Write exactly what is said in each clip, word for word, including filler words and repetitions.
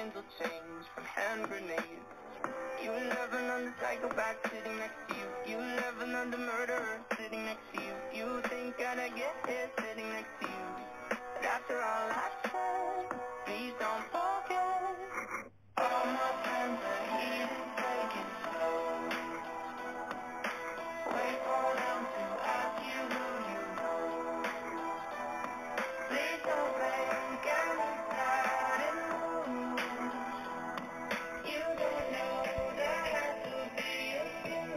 minds will change from hand grenades. You love another psychopath sitting next to you. You love another murderer sitting next to you. You think I'd get here sitting next to you. But after all I've said, please don't forget. All my friends are here to take it slow. Wait for them to ask you who you know. Please don't make any sudden moves. You don't know there has to be a few.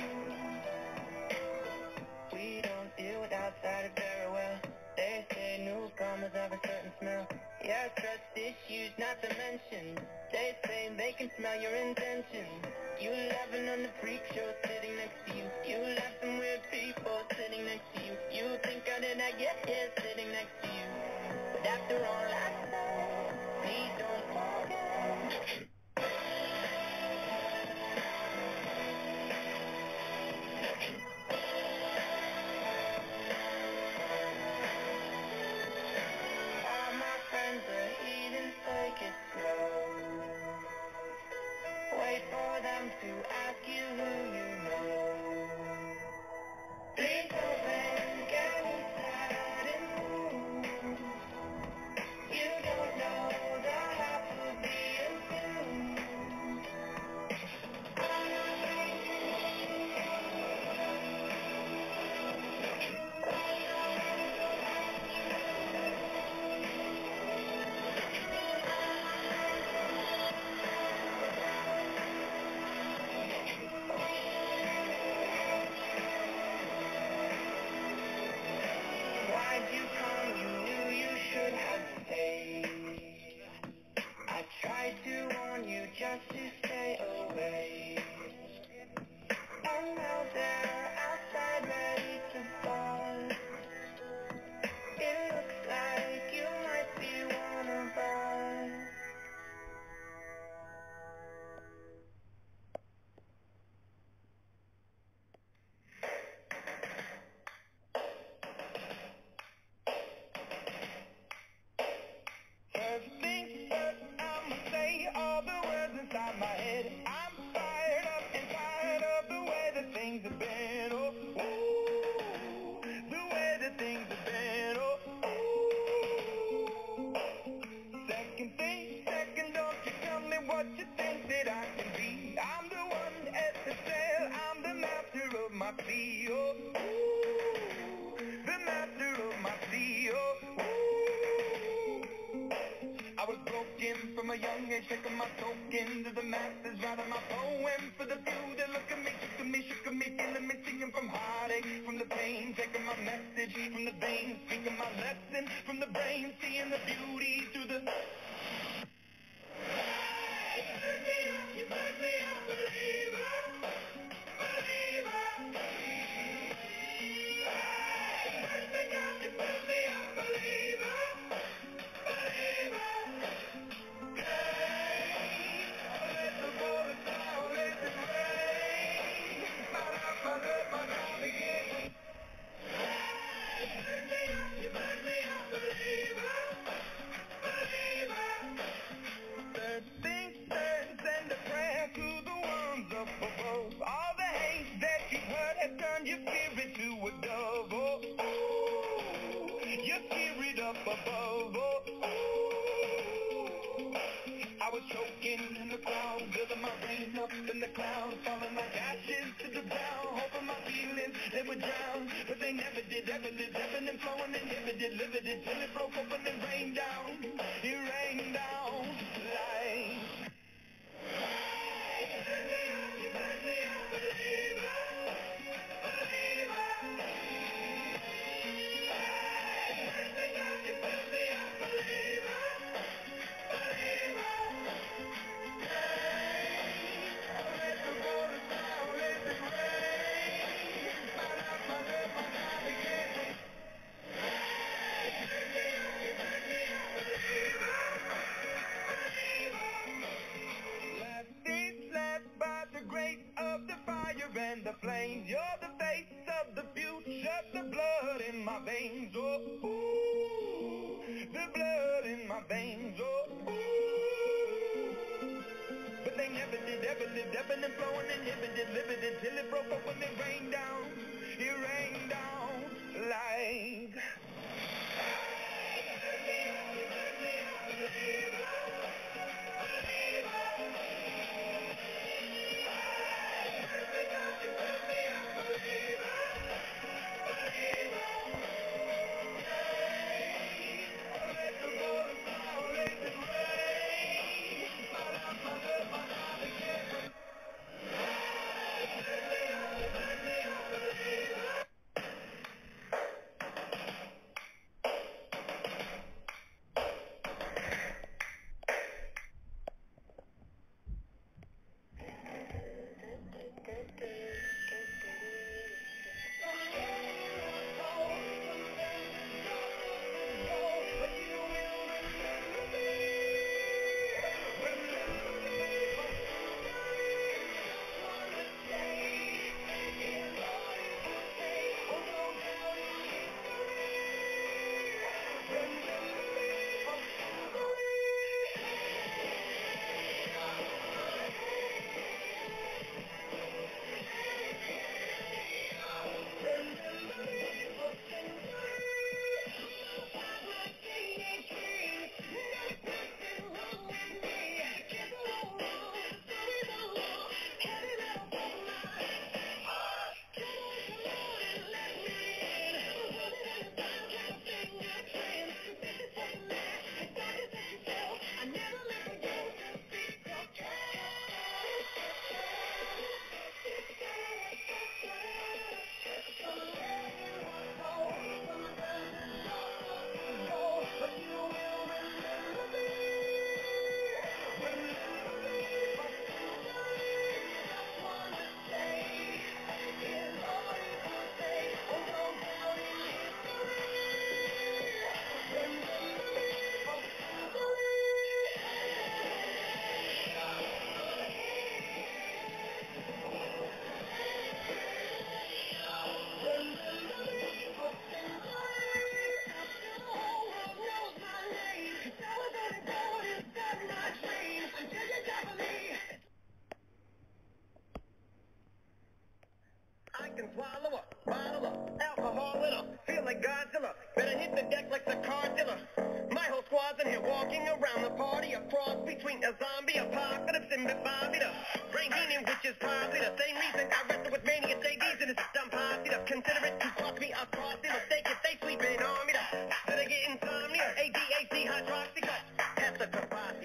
We don't deal with outsiders very well. They say newcomers have a certain smell. Yeah, trust issues not to mention. They say they can smell your intentions. You laughing on the freak show sitting next to you. You laugh some weird people sitting next to you. You think I did not get here sitting next to you. But after all I said, please don't forget. All my friends are eating, take it slow. Wait for them to ask you who you know. Please don't make any sudden moves. You don't know there has to be a few. Why'd you come? You knew you should have stayed. I tried to warn you just to stay away. And now they're outside ready to bust. It looks like you might be one of us. First things first, I'ma say all the words inside my head. I'm fired up and tired of the way that things have been. Oh, ooh, the way that things have been. Oh, ooh. Second thing, second, don't you tell me what you think that I can be. I'm the one at the sail, I'm the master of my sea. Oh, ooh, the master of my sea. Oh, ooh. I was broken from a young age, taking my token to the masses, writing my poem for the few that look at me, shook at me, shook at me, feeling me, singing from heartache, from the pain, taking my message from the veins, speaking my lesson from the brain, seeing the beauty through the... Hey, you put me up, you put me up, believer, believer. Hey, you put me up, you put me up, believer, believer. Third things third, send a prayer to the ones up above. All the hate that you've heard has turned your spirit to a dove. Oh, ooh, your spirit up above. Oh, ooh. I was choking in the crowd, building my rain up in the clouds, falling like ashes to the ground, hoping my feelings they would drown, but they never did, ever did, ebbing and flowing and inhibited, limited, till it broke open and rained down, it rained down like... Hey, you put me up, you put me up, believer, believer. Hey, you put me up, you put me up, believer, believer. And the flames, you're the face of the future, the blood in my veins, oh, ooh, the blood in my veins, oh, ooh. can swallow up, bottle up, alcohol in her. Feel like Godzilla, better hit the deck like the car dealer. My whole squad's in here walking around the party, a cross between a zombie apocalypse and Bobby the Brain Heenan, which is probably the same reason I wrestle with mania J Ds and it's dumb posse. Consider it to cost me a costly mistake if they sleeping on me. Did I get insomnia? A D H D hydroxy cut. Half the capacity.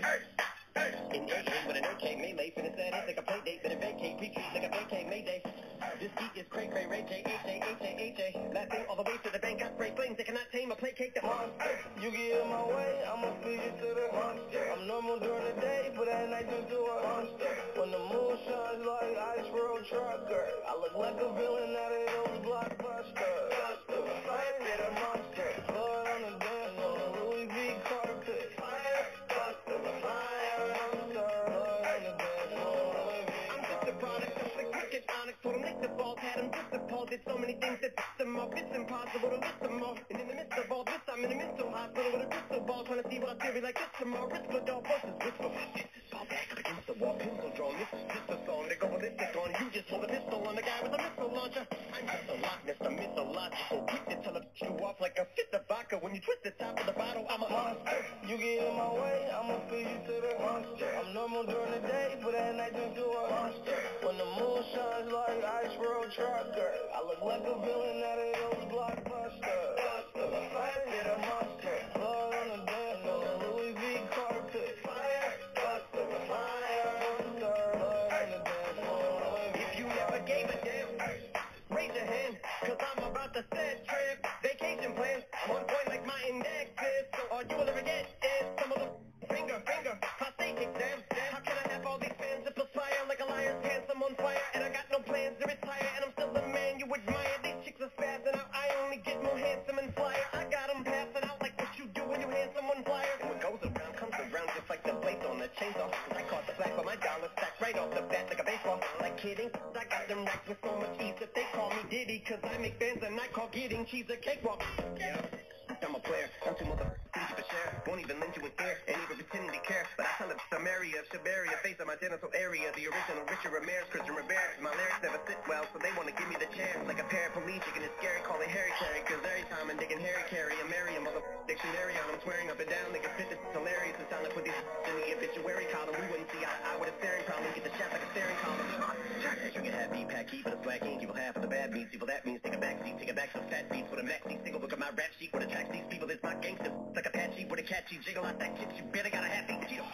In A A with an okay melee, finna set it like a play date, finna vacate, retreat like a vacate mayday. This beat is cray cray, Ray J, H A, H A, H A. Laughing all the way to the bank, got spray flames, they cannot tame or placate the monster. You get in my way, I'ma feed you to the monster. I'm normal during the day, but at night turn to a monster. When the moon shines like ice road trucker, I look like a villain out of those blockbusters. Fire get a monster, blood on the dance floor, Louis V carpet. Fire, buster, fire, monster, blood on the dance floor, Louis V carpet. I'm just a product of the cricket onyx, told him lick the balls, had him just appalled, did so many things that pissed him off, it's impossible to list them all. And in the midst of all this, I'm in a mental hospital with a crystal ball, trying to see what I feel like this tomorrow. Risk for dog versus whisper. Fall back up against the wall, pencil drawn, this is just a song, they go ballistic on, you just hold a pistol on the guy with a missile launcher. I'm just a Loch Ness, a mythological, quick to tell you off like a fifth of vodka, when you twist the top of the bottle, I'm a monster. You get in my way, I'ma feed you to the monster. I'm normal during the day, but at night turn to a monster. When the moon shines like ice road trucker, I look like a villain out of those blockbusters. Fire get a monster, blood on the dance floor, Louis V carpet. Fire, buster, fire, monster, blood on the dance floor. If you never gave a damn, raise your hand, cause I'm about to set trip. Vacation plans, I'm on point like my index is. So all you will ever get is some of the finger, finger, prostate exam. How can I have all these fans that perspire like a liar's pants? I'm on fire and I got no plans to retire, and I'm still the man you admire. These chicks are spazzing out, I only get more handsome and flyer. I got them passing out like what you do when you hand someone flyer. And what goes around comes around just like the blades on the chainsaw. I caught the black for my dollar stacked right off the bat like a baseball. Like kidding, I got them racks with so much ease that they call me Diddy, cause I make bands and I call getting cheese a cakewalk. Yeah, I'm a player, I'm too motherfucking for share. Won't even lend you an ear, ain't even pretending to care. But I tell the Samaria, Shabaria, face of my genital area. The original Richard Ramirez, Christian Rivera. My lyrics never sit well, so they wanna give me the chance. Like a paraplegic and it's scary, call it Harry Carry. Cause every time I'm digging Harry Carry, I'm Mary, a motherfucking dictionary on. I'm swearing up and down, niggas fit this hilarious. It sound like put these in the obituary column. We wouldn't see eye to eye with a staring problem. Get the shot like a staring column. You can have B-Pack, keep it a slack, ain't evil half of the bad means. Evil that means take a back seat, take a back some fat beats with a maxi single. Look at my rap sheet, what attracts these people is my gangster. Like a patchy with a catchy jiggle out that kid, you better got a happy Cheeto.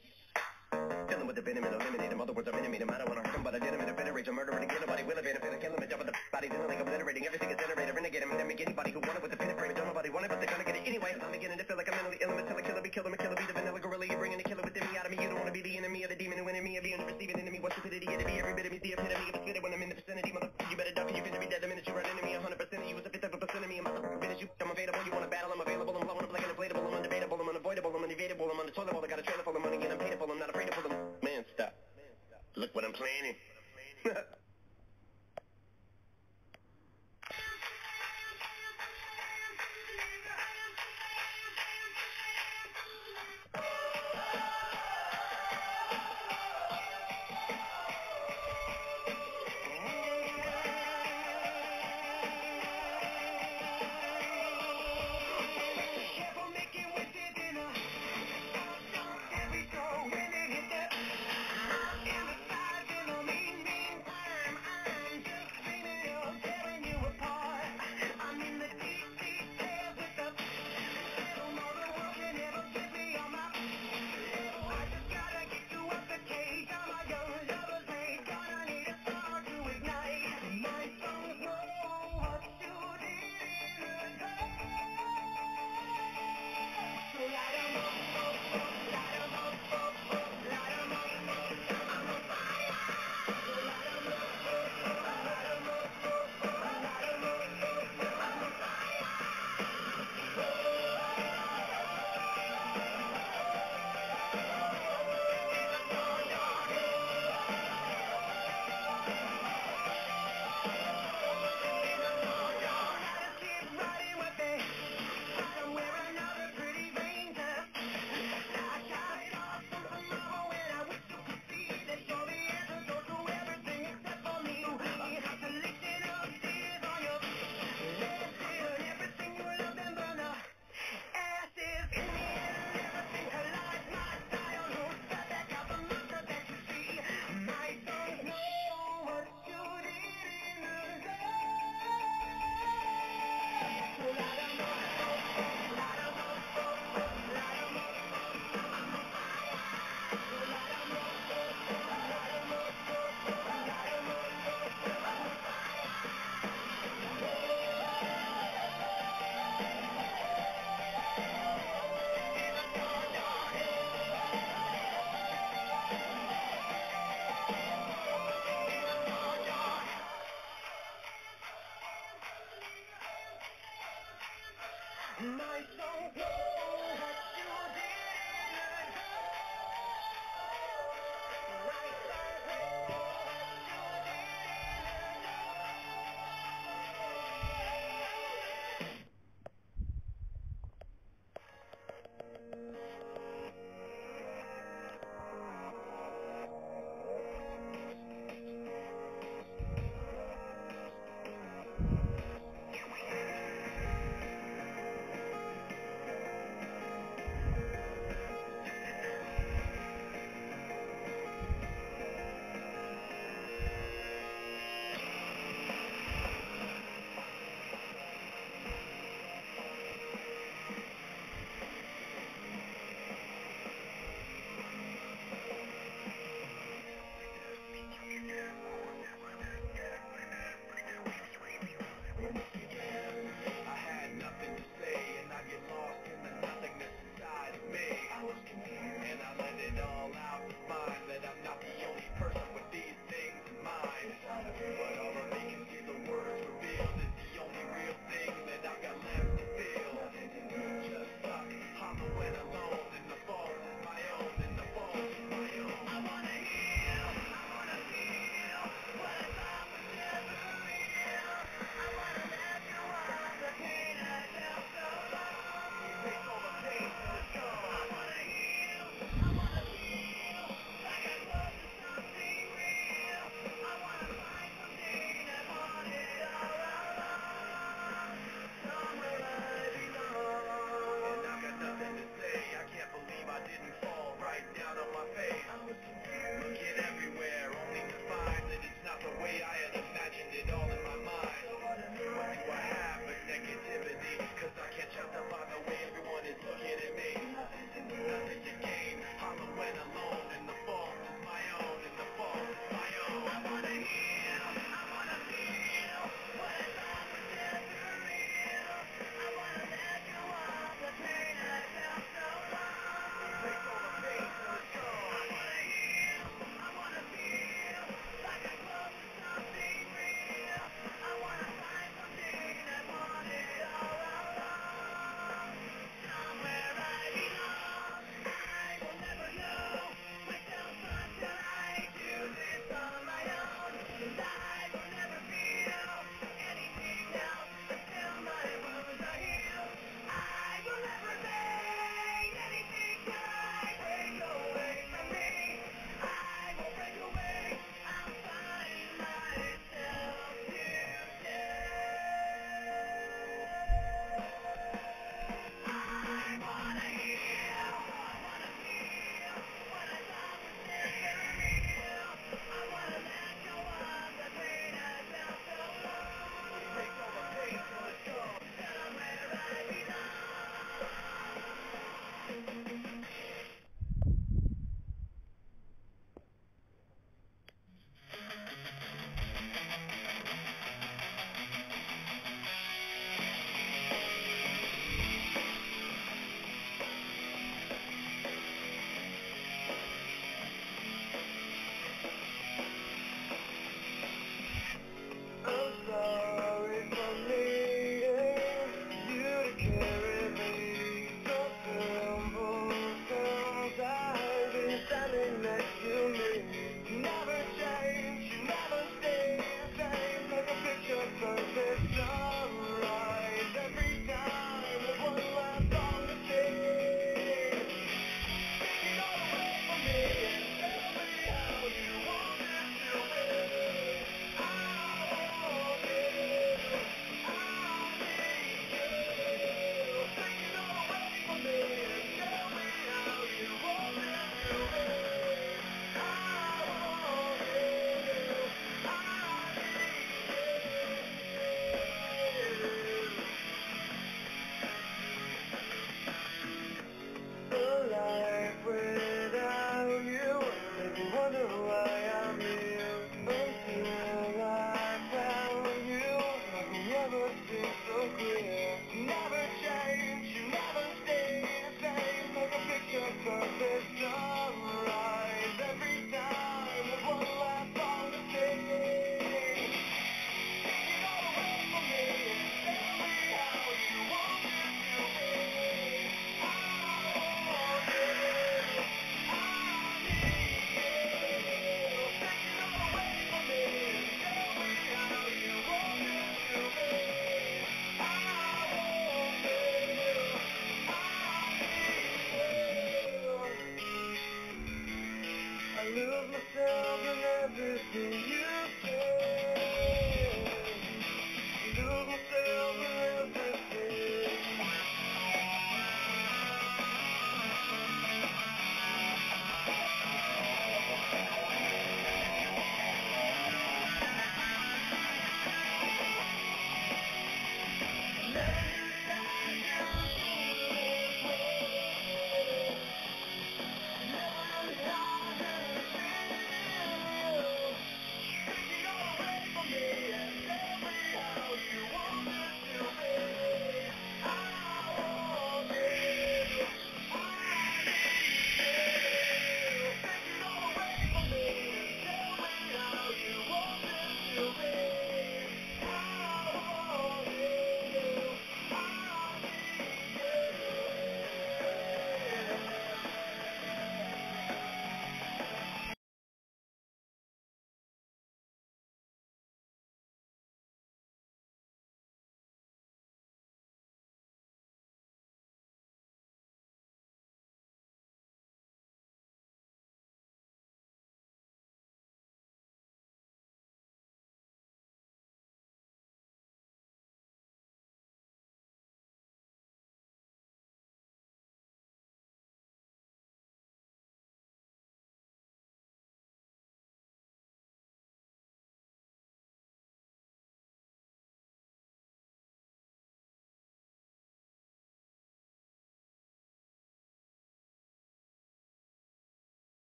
Filling with the venom and eliminate him. Other words, I'm intimate him. I don't want to hurt him, but I did him in a bitter rage. I'm murdering again, nobody will evade him. Finna kill him and jump with the body, then like obliterating. Everything is generated, renegade him, and then make anybody who want it with the pin and frame. Don't nobody want it, but they're gonna get it anyway. I'm beginning to feel like I'm mentally ill. I'm until a killer be killer, me killer be the vanilla gorilla. You're bringing the killer within me out of me. You don't want to be the enemy of the demon who in me, of being the receiving enemy. What's stupidity? It'll be every bit of me, the epitome of a spirit when I'm in the vicinity. Motherfucker, you better duck, you finna be dead the minute you run into me. one hundred percent of you is a fifth of a percent of me. I'm motherfucker, finish you. I'm available. You want to battle? I'm available. I'm blowing up like an inflatable. I'm undebatable. I'm unavoidable. I'm unevadable. I'm on the toilet bowl. I got a trailer full of money and I'm paid for. I'm not afraid to pull them. Man, stop. Look what I'm planning.